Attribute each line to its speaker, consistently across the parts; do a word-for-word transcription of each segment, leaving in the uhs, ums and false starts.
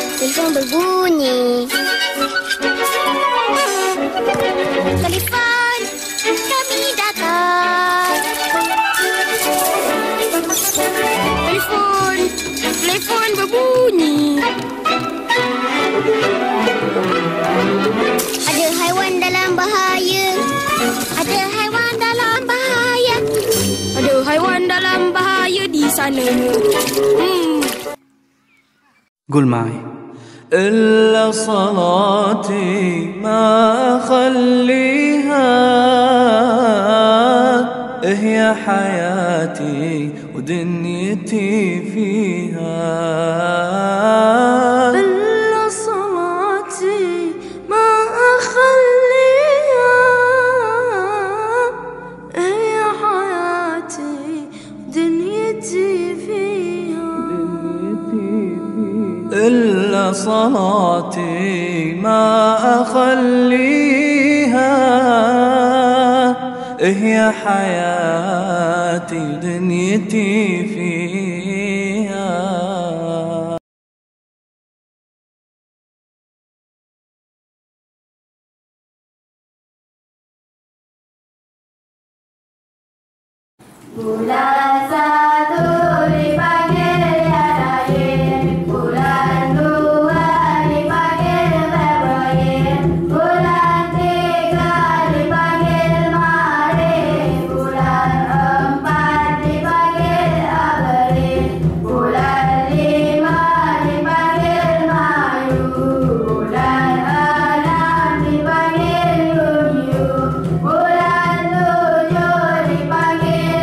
Speaker 1: Telefon berbunyi. Telefon, kami datang. Telefon, telefon berbunyi. Ada haiwan dalam bahaya. Ada haiwan dalam bahaya. Ada haiwan dalam bahaya di sana. Hmm.
Speaker 2: قول معي. إلا صلاتي ما أخليها، هي حياتي ودنيتي فيها.
Speaker 3: إلا صلاتي ما أخليها، هي حياتي ودنيتي فيها.
Speaker 2: إلا صلاتي ما أخليها، هي حياتي ودنيتي فيها.
Speaker 3: Bulan satu dipanggil ya Rahim, bulan dua dipanggil Februari, bulan tiga dipanggil Maret, bulan empat dipanggil April, bulan lima dipanggil Mayu, bulan enam dipanggil Yuni, bulan tujuh dipanggil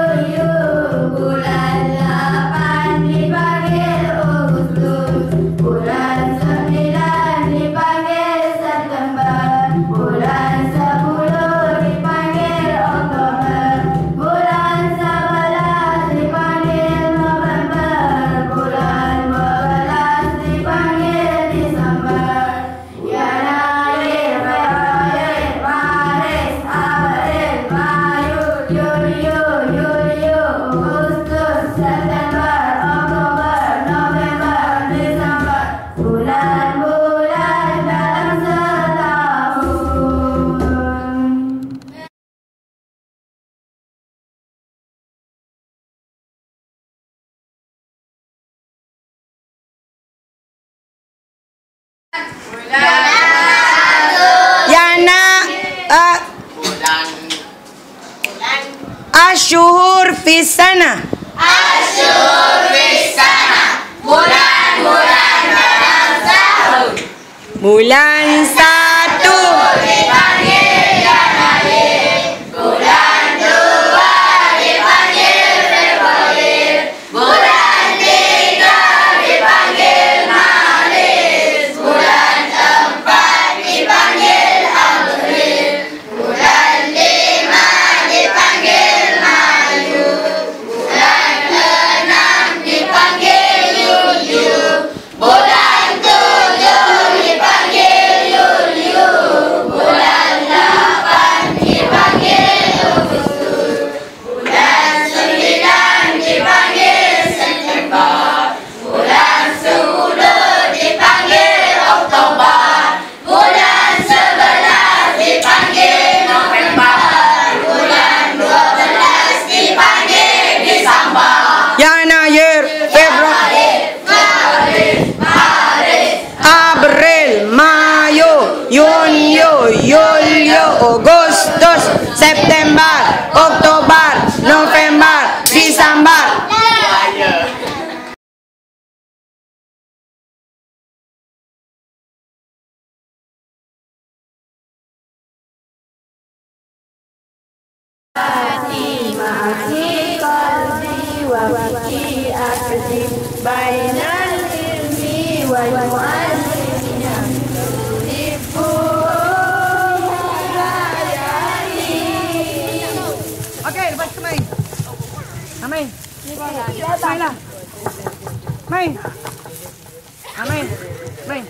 Speaker 3: bulan delapan dipanggil Agustus, bulan sembilan dipanggil September, bulan sepuluh dipanggil Oktober, bulan sebelas dipanggil November, bulan dua belas dipanggil Desember. Januari, Februari, Maret, April, Mayu, Juni, Juli, Agustus, September, Oktober, November, Desember. Bulan-bulan dalam setahun.
Speaker 4: Yana uh, Asyhur fi sana.
Speaker 3: Asyhur fi sana. Bulan-bulan dalam tahun.
Speaker 4: Bulan satu
Speaker 3: Dipanggil Januari, bulan dua dipanggil Februari, bulan tiga dipanggil Maret, bulan empat dipanggil April, bulan lima dipanggil Mayu, bulan enam dipanggil Yuni, bulan tujuh dipanggil Yuli, bulan delapan dipanggil Agustus, bulan sembilan dipanggil September, bulan sepuluh dipanggil Oktober, bulan sebelas dipanggil November, bulan dua belas dipanggil Desember.
Speaker 4: Januari, Februari, April, Mayu, Juni, Juli, Agustus, September, Oktober, November, Desember.
Speaker 3: Maafkan qalbi wa waqi akli bainal ilmi wal mu'allimina tulipu
Speaker 4: Okey, lepas tu main. Ha, main. Main lah. Main. Ha, main. Main.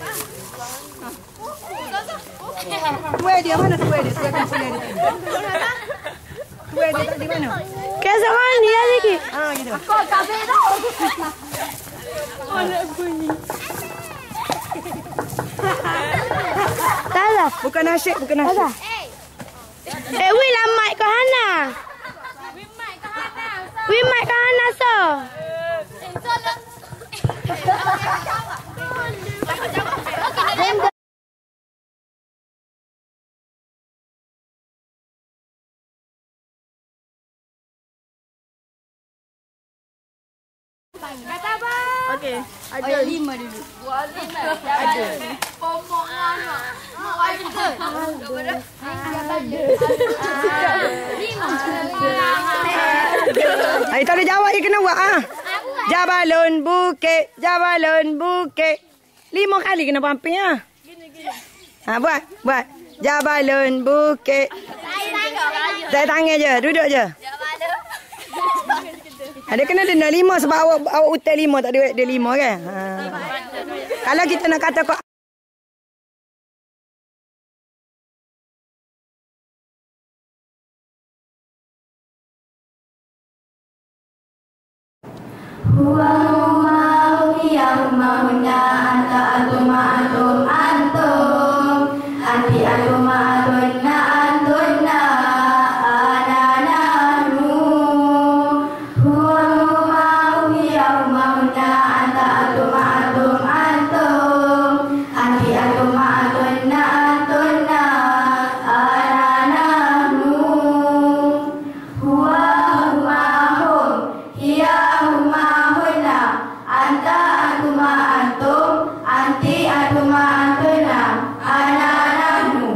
Speaker 4: Tuai dia mana tuai dia? Tuai kan punya dia. Tuai dia tak di mana?
Speaker 3: Kesa mandi lagi.
Speaker 4: Ah, gitu.
Speaker 3: Kau tak tahu. Mana bunyi? Tak lah.
Speaker 4: Bukan nasyid, bukan nasyid.
Speaker 3: Tak. Eh, wi lah mic ke Hana. Wi mic ke Hana so.
Speaker 1: Kata apa?
Speaker 3: Okey, ada lima dulu.
Speaker 1: Ada. Pomok anak. Mak ada. Lima.
Speaker 4: Ai tak ada jawab, you kena buat ah. Jabalun bukit, jabalun bukit. Lima kali kena pumping ah. Gini gini. Ha buat, buat. Jabalun bukit. Saya tangan je, duduk je. Ada kena denda lima sebab awak awak utai lima, tak ada dia lima kan? Ha. Kalau kita nak kata kau
Speaker 3: Huwa huma hiya huma hunna anta antuma antum antum anti antuma antunna antunna ana nahnu. Huwa huma hiya huma hunna anta antuma antum antum anti antuma antunna antunna ana nahnu. Huwa huma hum hiya huma anta antuma antum anti antuma antuna ana nahnu.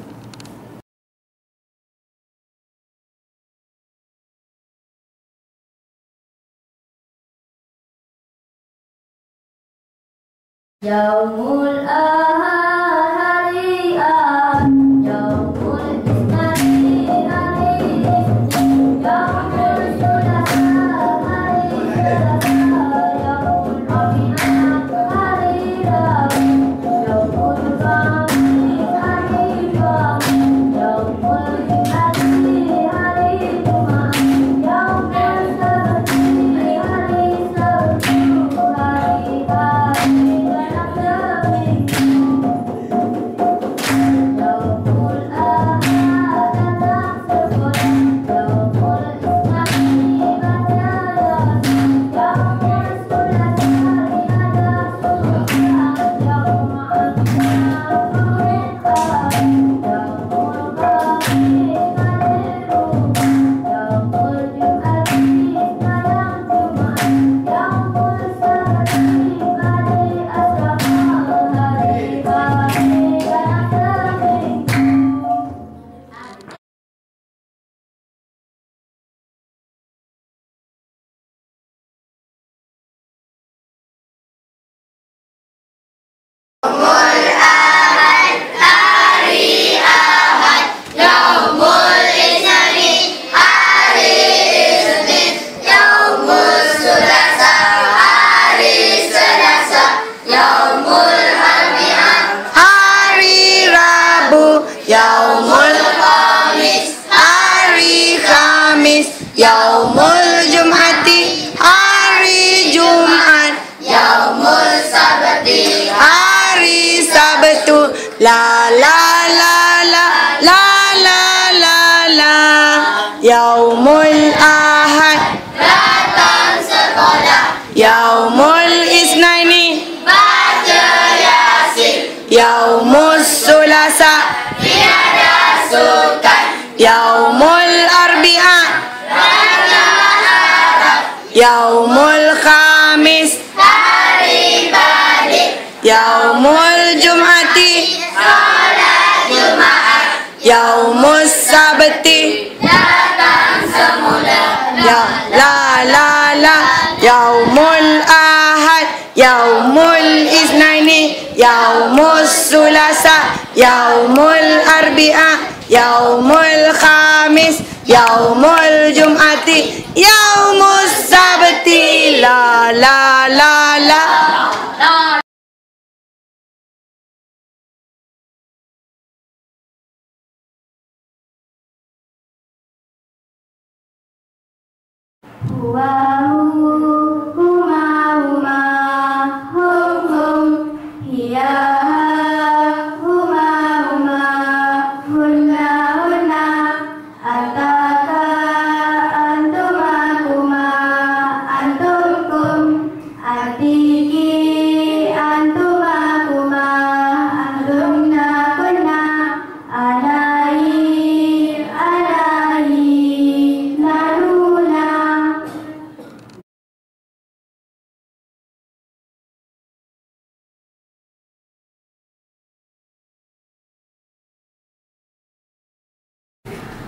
Speaker 3: Yaumul ahad hari ahad, yaumul isnani hari isnin, yaumul sulasa hari sulasa, yaumul arbi'ah hari rabi, yaumul khamis hari khamis, yaumul jum'ati hari jumat, yaumul sabti hari sabtu, hari-hari Yaumul Khamis hari Khamis, Yaumul Jum'ati hari Jumat, Yaumul Sabti hari Sabtu. La la la la la la la la. Yaumul Ahad datang sekolah, Yaumul Isnaini baca Yasin, Yaumul Sulasa tiada sukan, Yaumul Arbi'ah raga Arab, Yaumul Khamis hari balik, Yaumul Jum'ati salat Jumaat, Yaumul Sabti datang semula. Ya la la la. Yaumul Ahad, Yaumul Isnaini, Yaumul Sulasa, Yaumul Arbi'ah, Yaumul Khamis, Yaumul Jum'ati, Yaumul Sabti. La la la la. Huwa huma huma hum hum hiya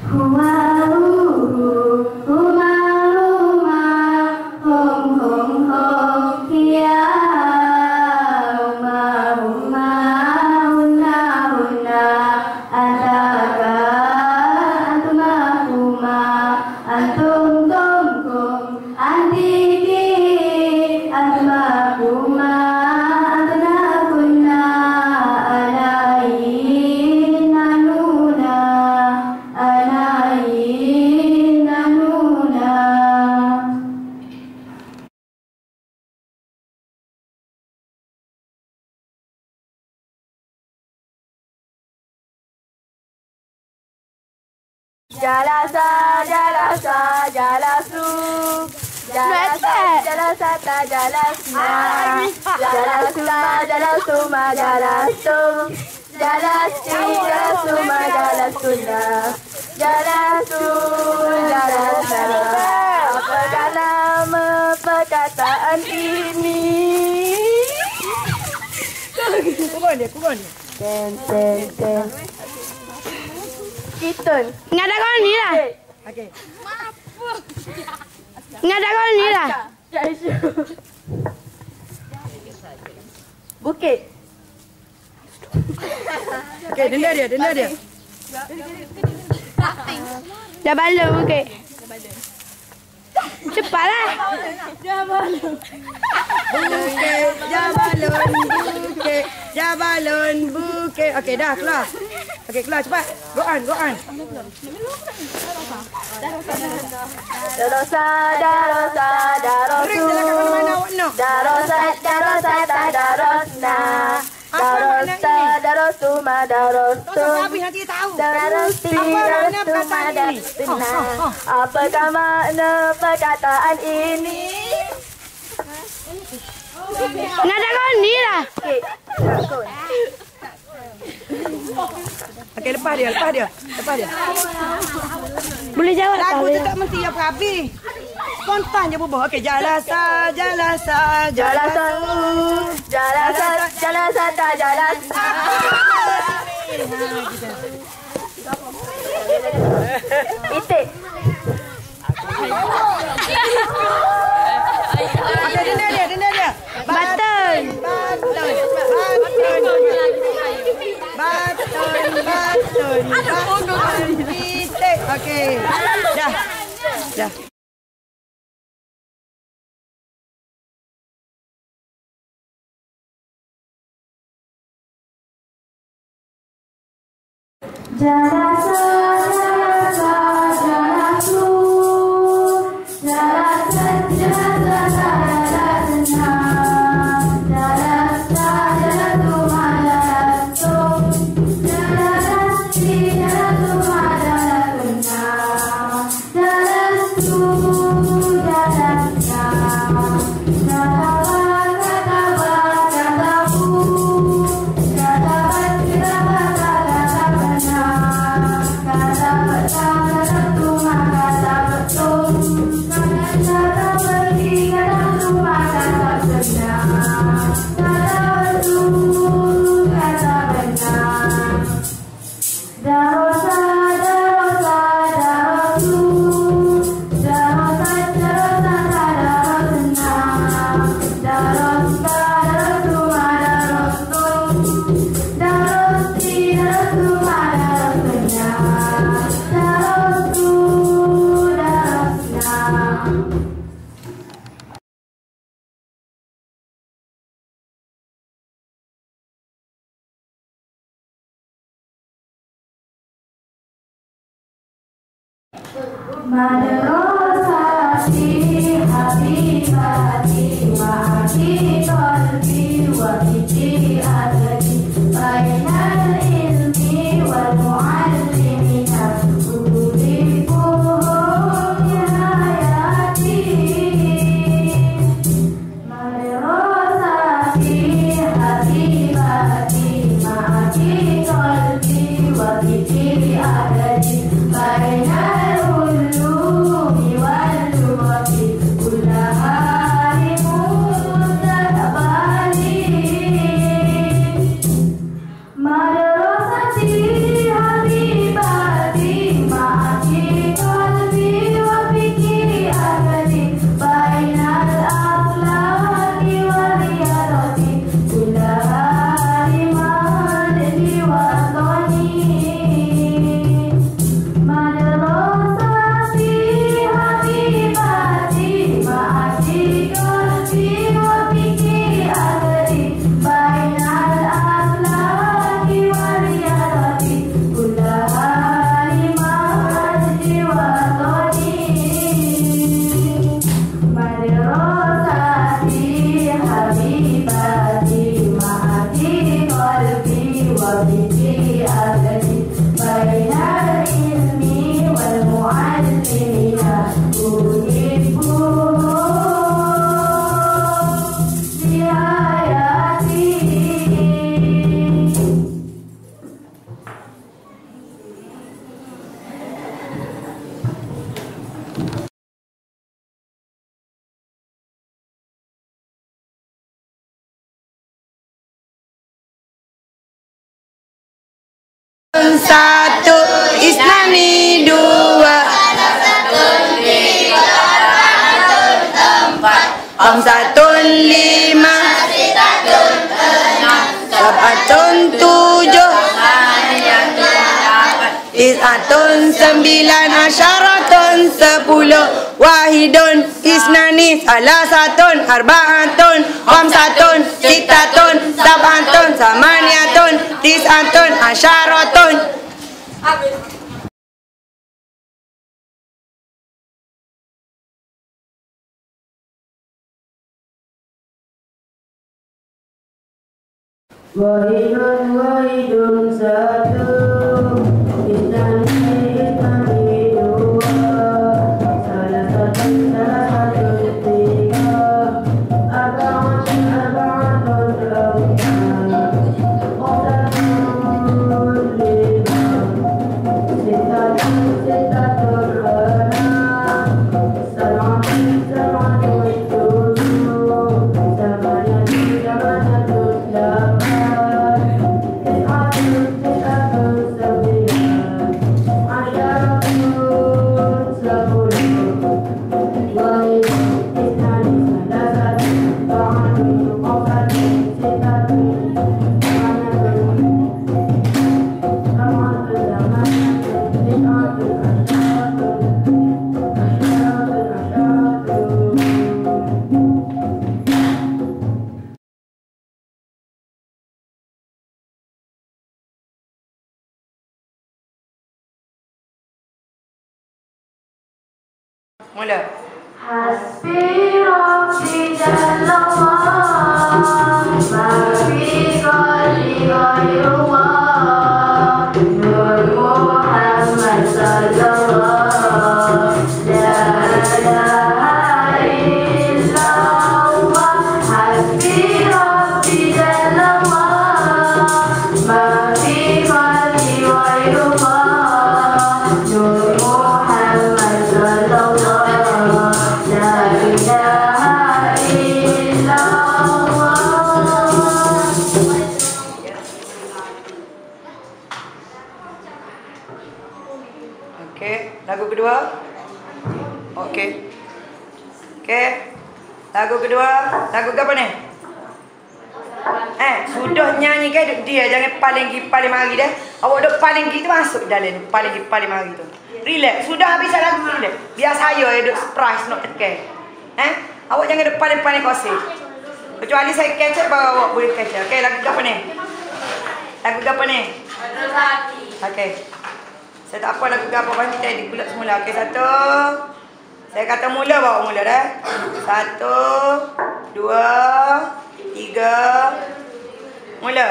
Speaker 3: Huma huru, huma huma, hum hum hum, hiya. Huma huma, hunna hunna, ataka antuma huma, antum tum kum, antiki antuma huma, antuna kunna, alain nanuna, alain nanuna. Jalasa, jalasa, jalasu. Jalasa, jalasa, ta jalasna. Jalasma, jalasuma, jalasu. Jalasi, jalasuma, jalasuna. Jalasu, jalasna. Apakah nama perkataan ini?
Speaker 4: Kubur dia, kubur dia.
Speaker 3: Ten, ten, ten. Kitun.
Speaker 1: Ngada kau ni lah.
Speaker 4: Okey.
Speaker 1: Ngada kau ni lah.
Speaker 3: Jaisu. Bukit.
Speaker 4: Okey, denda dia, denda dia.
Speaker 1: Jabal lu okey. Cepatlah.
Speaker 4: Bukit, jabalun, bukit, jabalun, bukit. Okey, dah keluar. Okey, keluar cepat. Go on, go on.
Speaker 3: Darosa, darosa,
Speaker 4: Beri dia kat mana-mana
Speaker 3: darosu.
Speaker 4: awak nak.
Speaker 3: Darosa, darosa, ta darosna. Darosa, darosuma, darosu.
Speaker 4: Tak habis nanti tahu.
Speaker 3: Darosti,
Speaker 4: Apa makna
Speaker 3: darosuma,
Speaker 4: perkataan ini?
Speaker 3: darosna.
Speaker 4: Oh, oh, oh.
Speaker 3: Apakah makna perkataan ini?
Speaker 1: Ngada kau ni lah.
Speaker 3: Okey.
Speaker 4: Okey, lepas dia, lepas dia. Lepas dia.
Speaker 1: Boleh jawab tak?
Speaker 4: Lagu tu tak mesti apa habis. Spontan je bubuh. Okey, jalasa, jalasa,
Speaker 3: Jalasa,
Speaker 4: jalasa.
Speaker 3: jalasa, jalasa, ta jalasna. Itik.
Speaker 4: Okey, denda dia, denda dia.
Speaker 1: Button.
Speaker 4: Button, button. Button, button, button. Titik. Okey. Dah. Dah.
Speaker 3: Jalasa, jalasa, jalasu. Jalasa, jalasa, jalasna. Jalasa, jalasuma, jalasu. Jalasi, jalasuma, jalasuna. Jalasu, jalasna. Katawa, katawa, katabu. Katabat, katabat, katabatna. Katabat, katabatuma, katabatum. Katabat, katabatuma, katabatna. Katabatu, katabatna. Darosa, darosa, darosu. Darosa, darosa, darosna. Darosta, darosuma, darostum. Darosti, darosuma, darosna. Darostu, darosna. Madrasati habibati wa qalbi wa fi adati bainal ilmi wal muallimi ulifuhum ya hayati. Madrasati habibati wa qalbi wa fi adati bainal ulumi wal lughati kullaha limuta
Speaker 4: Khamsatun lima, sab'atun tujuh, tis'atun sembilan, asyaratun sepuluh, wahidun isnani, salasatun, arba'atun, khamsatun, sittatun, sab'atun, samaniyatun, tis'atun, asyaratun.
Speaker 3: Wahidun wahidun satu, isnani isnani dua, salah satu salah satu tiga, arba'atun arba'atun empat, khamsatun lima, sittatun sittatun enam, sab'atun sab'atun tujuh, samaniyatun samaniyatun lapan.
Speaker 4: Mula.
Speaker 3: Hasbi Rabbi Jallallah, ma fi qalbi ghayrullah, Nur Muhammad sallallahu, la ilaha illallah. Hasbi Rabbi Jallallah, ma fi qalbi ghayrullah, Nur Muhammad sallallahu.
Speaker 4: Okey, lagu kedua. Okey. Okey. Lagu kedua, lagu apa ni? Eh, sudah nyanyi ke dia jangan paling gi paling mari dah. Awak duk paling gi tu masuk dalam paling gi paling mari tu. Relax, sudah habis lagu relax. Biar saya yang duk surprise nak tekan. Eh? Awak jangan duk paling-paling kosong. Kecuali saya kecek baru awak boleh kecek. Okey, lagu apa ni? Lagu apa ni? Okey. Saya tak apa lagu apa pun kita edit pula semula. Okey, satu. Saya kata mula bawa mula dah. Satu, dua, tiga. Mula.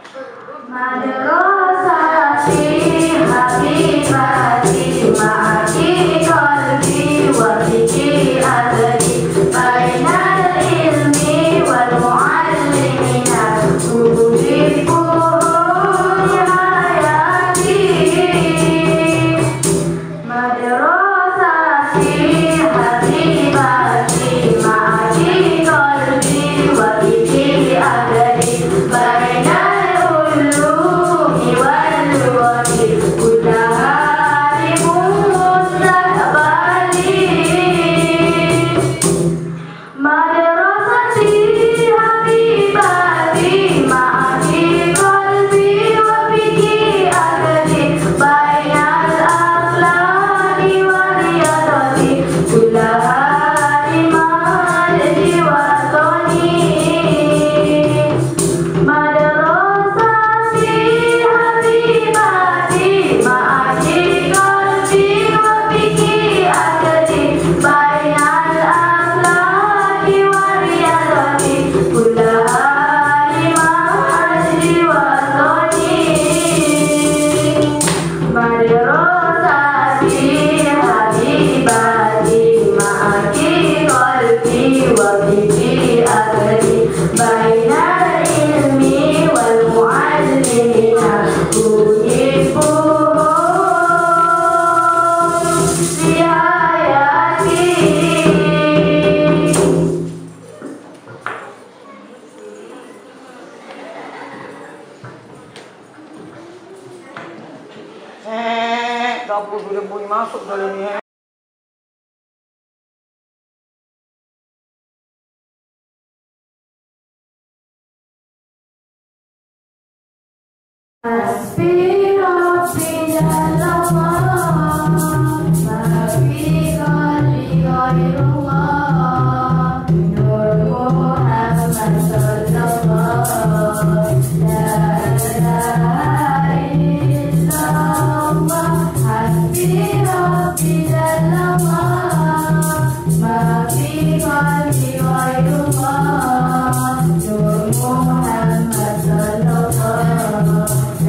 Speaker 3: Madrasati habibati ma'aki qalbi wa fikri adli bainal ilmi wal muallimina ujibu ya hayati. Madrasati habibati ma'aki qalbi wa fikri adli bainal
Speaker 4: Dapur boleh bunyi masuk dalam ni.
Speaker 3: Hasbi Rabbi Jalallah, ma fi qalbi ghairullah, Nur Muhammad sallallahu, la ilaha illallah. Hasbi Rabbi Jalallah, ma fi qalbi ghairullah, Nur Muhammad sallallahu.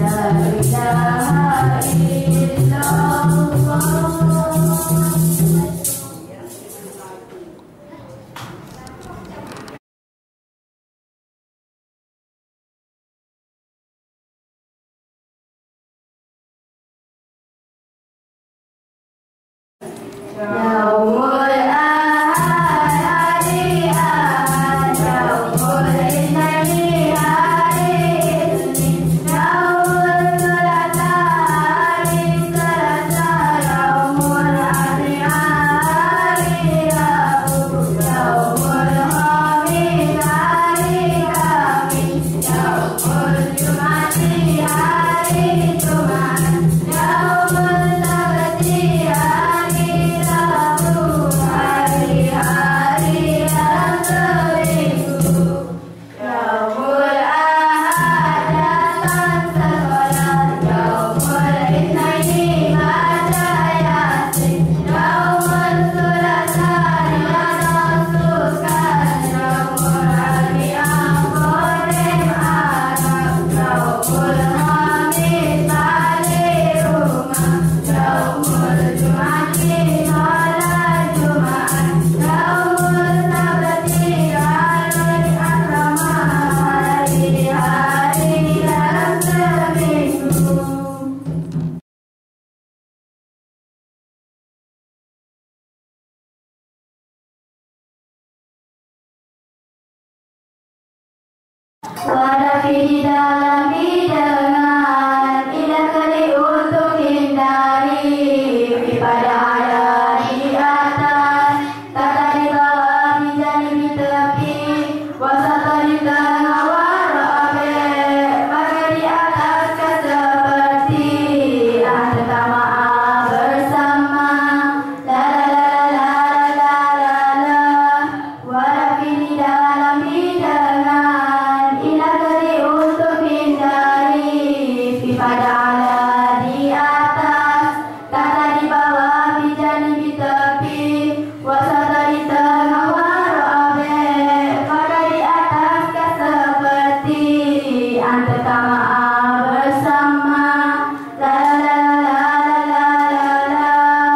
Speaker 3: Yaumul Ahad hari Ahad, Yaumul Itsnaini hari Itsnin, Yaumul Thalatha hari Thalatha, Yaumul Arbi'a hari Rabu, Yaumul Khamis hari Khamis, Yaumul Jum'ati hari Jumat, Yaumul Sabti hari Rabu, hari-hari yang seminggu. Yaumul Ahad datang sekolah, Yaumul Itsnaini baca Yasin, Yaumul Thalatha riadah sukan, Yaumul Arbi'a qadem Arab, Yaumul Khamis balik rumah, Yaumul Jum'ati sholat Jumat, Yaumul Sabti hari Asramah, hari-hari dalam seminggu. Warafi di dalam hidangan, tidak kali untuk hindari, pada ada di atas, kata di bawah, bijani di tepi, wasata di tengah warabe, maka di atas seperti antara maaf bersama, la la la la la la la, warafi di dalam hidangan, tidak kali untuk hindari, pada ada di atas, kata di bawah, bijani di tepi, wasata di tengah warabe, maka di atas seperti antara maaf bersama, la la la la la la la.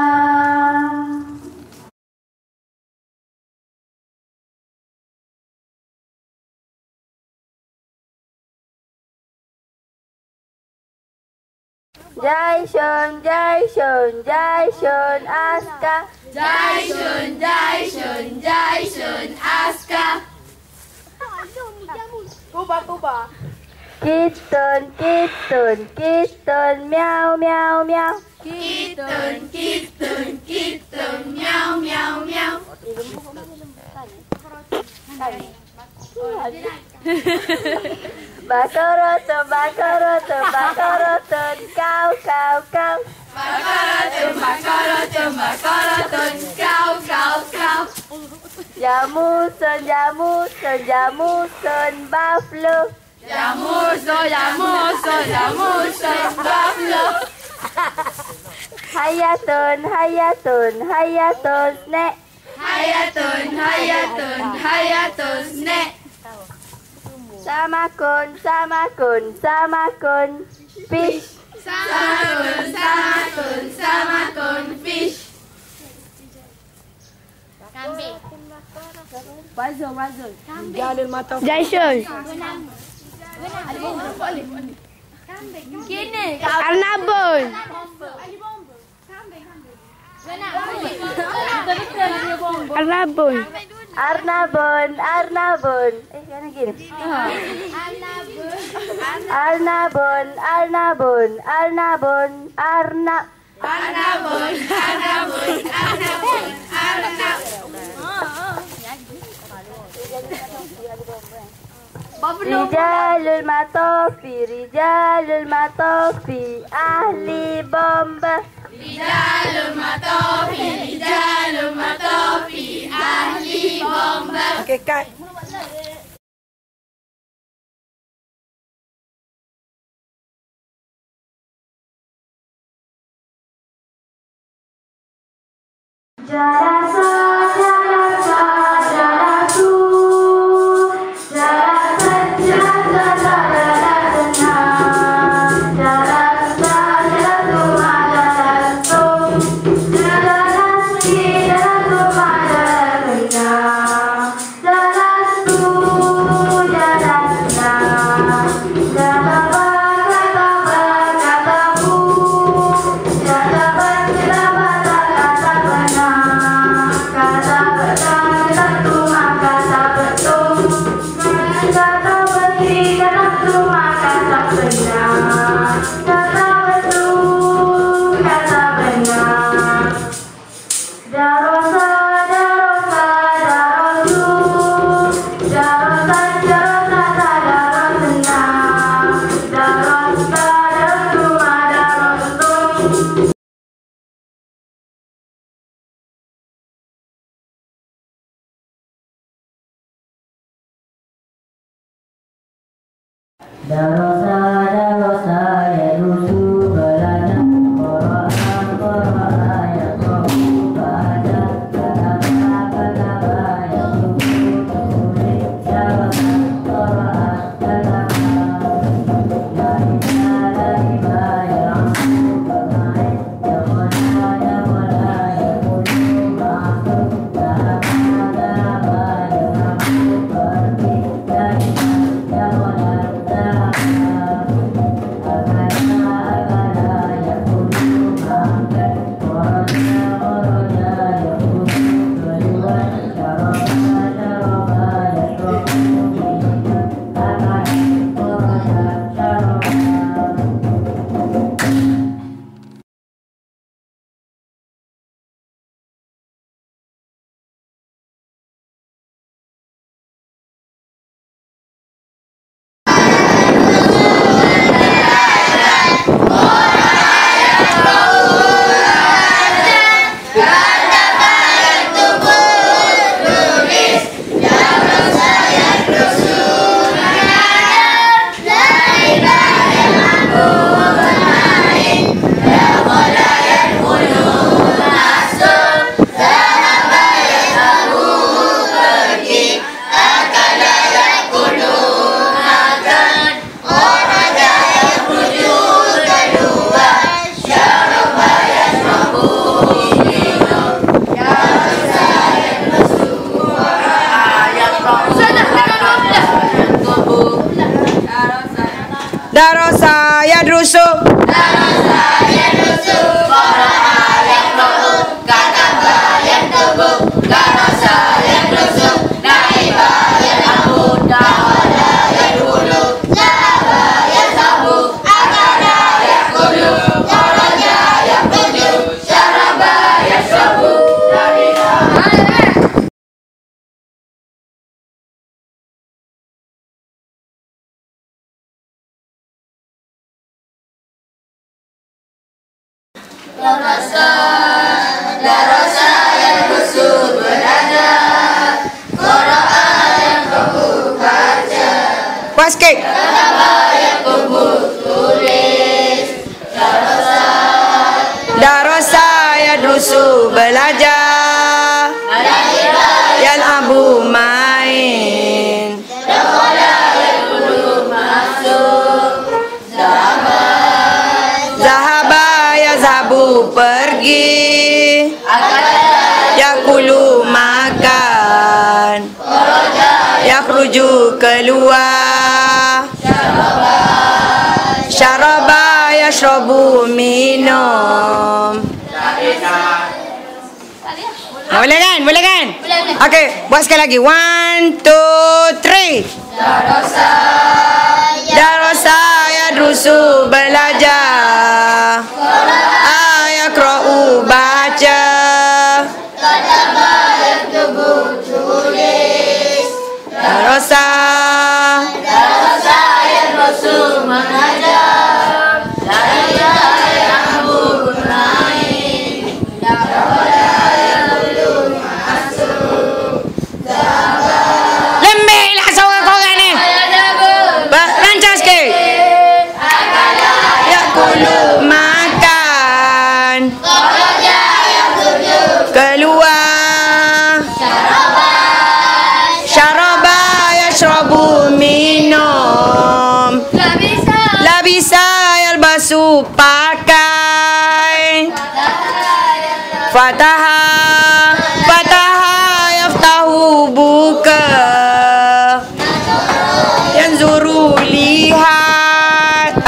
Speaker 3: Jai Shun, Jai Shun, Jai Shun Aska,
Speaker 5: Jai Shun, Jai Shun, Jai Shun Aska.
Speaker 3: Kitun, kitun, kitun, meow, meow, meow.
Speaker 5: Kitun, kitun, kitun, meow, meow, meow.
Speaker 3: Bakoroton, bakoroton, bakoroton, kau, kau, kau.
Speaker 5: Bakaraton, bakaraton, bakaraton, kau, kau, kau.
Speaker 3: Jamuson, jamuson, jamuson, buffalo.
Speaker 5: Jamuso, jamuso, jamuso, buffalo.
Speaker 3: Hayaton, hayaton, hayaton, snake.
Speaker 5: Hayaton, hayaton, hayaton, snake.
Speaker 3: Samakon, samakon, samakon, fish.
Speaker 5: Samakon, samakon, samakon, fish.
Speaker 1: Jai Shun. Arnabun. Arnabun.
Speaker 3: Arnabun, Arnabun. Eh, mana gini? Arnabun, Arnabun, Arnabun, Arnab.
Speaker 5: Arnabun, Arnabun, Arnabun, Arnab.
Speaker 3: Rijalul matofi, rijalul matofi, ahli bomba.
Speaker 5: Rijalul matofi, rijalul matofi, ahli bomba.
Speaker 4: Okey, cut.
Speaker 3: Jalasa, jalasa, jalasu, jalasa, jalasa, jalasna, jalasa, jalasu, jalasu, jalasni, jalasu, jalasna, jalasu, jalasna, jalaba, kataba, katabu, jalaba, jalaba, katabana. Darosa, darosa, ya rusu belajar Quran, Quran, ya Quran, baca, kata, kata, ya rusu tulis, darosa, Quran, kata, ya iba, ya iba, ya amu, bermain, ya mola, ya mola, ya kudu, masuk, gaba, gaba, ya amu, pergi, ya iba, ya mola.
Speaker 4: Darosa yadrusu,
Speaker 5: Darosa yadrusu, qara'a yaqra'u, kataba yaktubu, darosa yadrusu, na'iba yal'abu, da'ala yadkhulu, zahaba yazhabu, akala yakulu, kharaja yakhruju, syaraba yashrabu. Darosa, darosa yadrusu belajar, qara'a yaqra'u baca,
Speaker 4: puas sikit.
Speaker 5: kataba yaktubu tulis, darosa
Speaker 4: Darosa yadrusu belajar, yal'abu main,
Speaker 5: dakhala yakulu masuk, zahaba
Speaker 4: zahaba yazhabu pergi,
Speaker 5: akala
Speaker 4: yakulu makan, yakhruju keluar, syaraba yashrabu minum. Ah, boleh kan? Boleh kan? Okey, buat sekali lagi. One, two, three.
Speaker 5: darosa
Speaker 4: Darosa yadrusu belajar, ayakra'u baca,
Speaker 5: kataba yaktubu tulis,
Speaker 4: darosa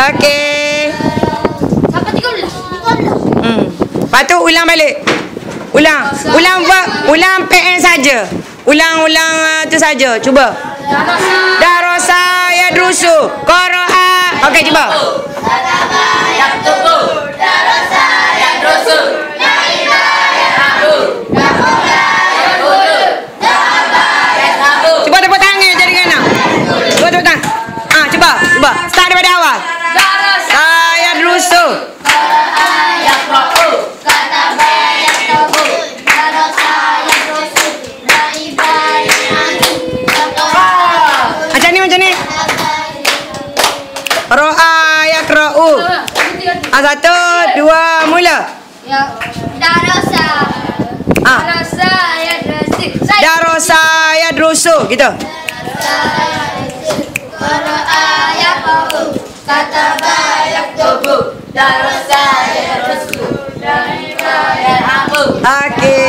Speaker 4: Okey.
Speaker 1: Siapa tiga belas?
Speaker 4: Hmm. Lepas tu ulang balik. Ulang. Ulang verb. Ulang P N saja. Ulang-ulang uh, tu saja. Cuba. Darasa yadrusu. Qara'a. Okey, cuba.
Speaker 5: Kataba yaktubu. Darasa yadrusu. La'iba yal'abu. Dakhala yaqulu. Dhahaba yadhabu.
Speaker 4: Cuba tepuk tangan jadi kena. Cuba tepuk tangan. Ah, cuba. Cuba. Start daripada awal.
Speaker 5: Darasa
Speaker 4: Yadrusu.
Speaker 5: qara'a yaqra'u. Kataba yaktubu. Darasa yadrusu. La'iba yal'abu. Dakhala
Speaker 4: Macam ni, macam ni. Ro'a yakra'u. Ah, satu, dua, mula.
Speaker 5: Darasa
Speaker 4: Ah,
Speaker 5: Darasa yadrusu.
Speaker 4: darasa yadrusu. Gitu.
Speaker 5: Qara'a yaqra'u. Kataba yaktubu. Darasa yadrusu. La'iba yal'abu.
Speaker 4: Okey.